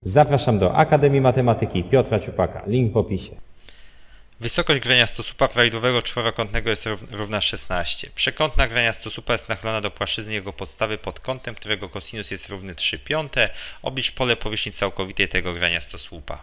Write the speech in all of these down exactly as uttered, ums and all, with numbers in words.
Zapraszam do Akademii Matematyki Piotra Ciupaka. Link w opisie. Wysokość grania stosłupa prawidłowego czworokątnego jest równa szesnaście. Przekątna grania stosłupa jest nachylona do płaszczyzny jego podstawy pod kątem, którego kosinus jest równy trzy piąte. Oblicz pole powierzchni całkowitej tego grania stosłupa.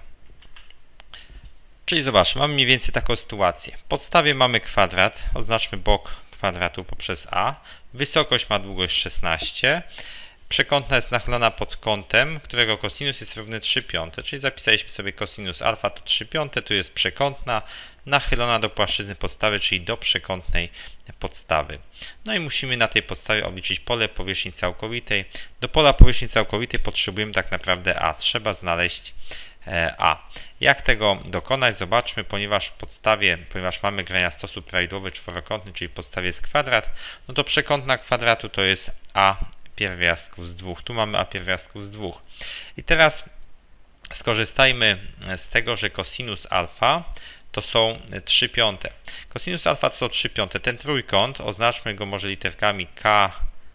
Czyli zobacz, mamy mniej więcej taką sytuację. W podstawie mamy kwadrat, oznaczmy bok kwadratu poprzez a. Wysokość ma długość szesnaście. Przekątna jest nachylona pod kątem, którego kosinus jest równy trzy piąte, czyli zapisaliśmy sobie kosinus alfa to trzy piąte, tu jest przekątna nachylona do płaszczyzny podstawy, czyli do przekątnej podstawy. No i musimy na tej podstawie obliczyć pole powierzchni całkowitej. Do pola powierzchni całkowitej potrzebujemy tak naprawdę a, trzeba znaleźć a. Jak tego dokonać? Zobaczmy, ponieważ w podstawie, ponieważ mamy grania stosłup prawidłowy czworokątny, czyli w podstawie jest kwadrat, no to przekątna kwadratu to jest a pierwiastków z dwóch. Tu mamy a pierwiastków z dwóch. I teraz skorzystajmy z tego, że kosinus alfa to są trzy piąte. Kosinus alfa to są trzy piąte. Ten trójkąt, oznaczmy go może literkami K,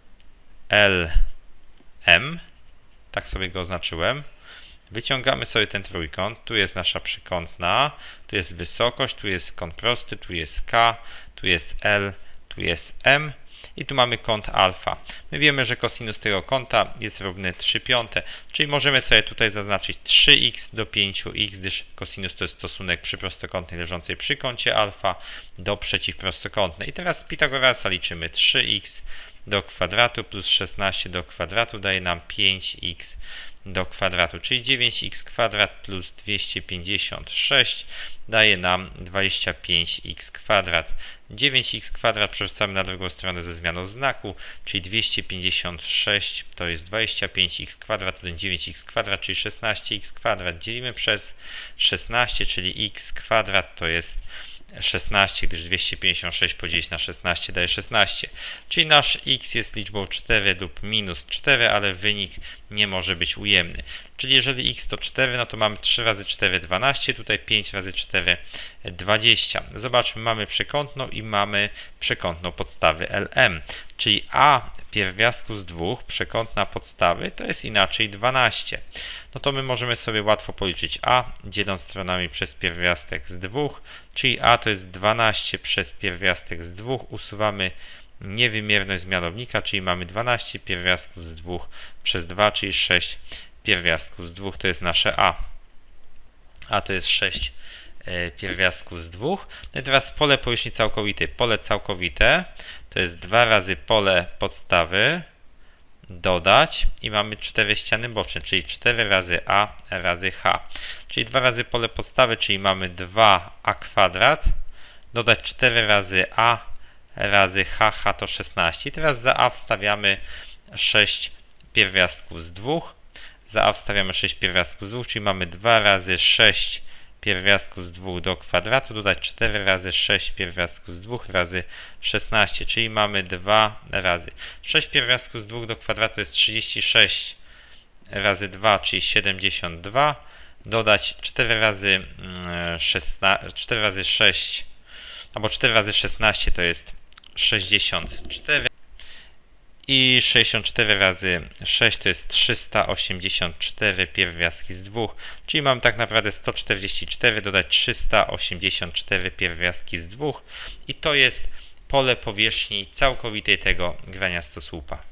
L, M. Tak sobie go oznaczyłem. Wyciągamy sobie ten trójkąt. Tu jest nasza przekątna, tu jest wysokość, tu jest kąt prosty, tu jest K, tu jest L, tu jest M. I tu mamy kąt alfa. My wiemy, że kosinus tego kąta jest równy trzy piąte, czyli możemy sobie tutaj zaznaczyć trzy x do pięć x, gdyż kosinus to jest stosunek przyprostokątnej leżącej przy kącie alfa do przeciwprostokątnej. I teraz z Pitagorasa liczymy trzy x do kwadratu plus szesnaście do kwadratu daje nam pięć x do kwadratu, czyli dziewięć x kwadrat plus dwieście pięćdziesiąt sześć daje nam dwadzieścia pięć x kwadrat. dziewięć x kwadrat przerzucamy na drugą stronę ze zmianą znaku, czyli dwieście pięćdziesiąt sześć to jest dwadzieścia pięć x kwadrat, to dziewięć x kwadrat, czyli szesnaście x kwadrat. Dzielimy przez szesnaście, czyli x kwadrat to jest szesnaście, gdyż dwieście pięćdziesiąt sześć podzielić na szesnaście daje szesnaście. Czyli nasz x jest liczbą cztery lub minus cztery, ale wynik nie może być ujemny. Czyli jeżeli x to cztery, no to mamy trzy razy cztery dwanaście, tutaj pięć razy cztery dwadzieścia. Zobaczmy, mamy przekątną i mamy przekątną podstawy L M. Czyli a pierwiastków z dwóch, przekątna podstawy, to jest inaczej dwanaście. No to my możemy sobie łatwo policzyć a, dzieląc stronami przez pierwiastek z dwóch, czyli a to jest dwanaście przez pierwiastek z dwóch, usuwamy niewymierność z mianownika, czyli mamy dwanaście pierwiastków z dwóch przez dwa, czyli sześć pierwiastków z dwóch, to jest nasze a. A to jest sześć pierwiastków z dwóch. No i teraz pole powierzchni całkowitej. Pole całkowite to jest dwa razy pole podstawy dodać i mamy cztery ściany boczne, czyli cztery razy a razy h. Czyli dwa razy pole podstawy, czyli mamy dwa a kwadrat, dodać cztery razy a razy h, h to szesnaście. I teraz za a wstawiamy sześć pierwiastków z dwóch. Za a wstawiamy sześć pierwiastków z dwóch, czyli mamy dwa razy sześć pierwiastków z dwóch do kwadratu, dodać cztery razy sześć pierwiastków z dwóch razy szesnaście, czyli mamy dwa razy. sześć pierwiastków z dwóch do kwadratu jest trzydzieści sześć razy dwa, czyli siedemdziesiąt dwa, dodać cztery razy szesnaście, cztery razy sześć, albo cztery razy szesnaście to jest sześćdziesiąt cztery. I sześćdziesiąt cztery razy sześć to jest trzysta osiemdziesiąt cztery pierwiastki z dwóch, czyli mam tak naprawdę sto czterdzieści cztery, dodać trzysta osiemdziesiąt cztery pierwiastki z dwóch i to jest pole powierzchni całkowitej tego grania stosłupa.